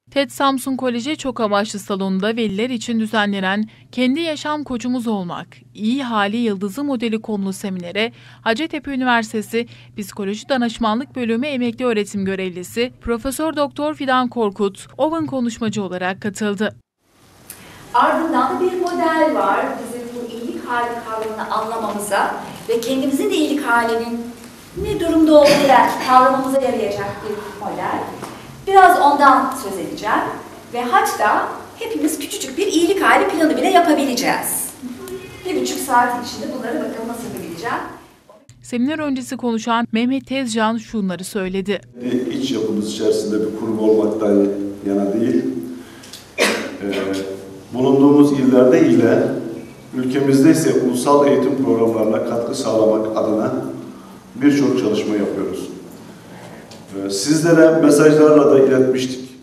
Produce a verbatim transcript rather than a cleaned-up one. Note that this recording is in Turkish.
TED Samsun Koleji Çok Amaçlı Salonu'nda veliler için düzenlenen Kendi Yaşam Koçumuz Olmak, İyi Hali Yıldızı modeli konulu seminere Hacettepe Üniversitesi Psikoloji Danışmanlık Bölümü emekli öğretim görevlisi Profesör Doktor Fidan Korkut, Owen konuşmacı olarak katıldı. Ardından da bir model var. Bizim bu iyilik hali kavramını anlamamıza ve kendimizin de iyilik halinin ne durumda olduğunu kavramamıza yarayacak bir model. Biraz ondan söz edeceğim ve hatta hepimiz küçücük bir iyilik hali planı bile yapabileceğiz. Bir buçuk saatin içinde bunları bakalım nasıl yapabileceğim. Seminer öncesi konuşan Mehmet Tezcan şunları söyledi. İç yapımız içerisinde bir kurum olmaktan yana değil, ee, bulunduğumuz illerde ile ülkemizde ise ulusal eğitim programlarına katkı sağlamak adına birçok çalışma yapıyoruz. Sizlere mesajlarla da iletmiştik.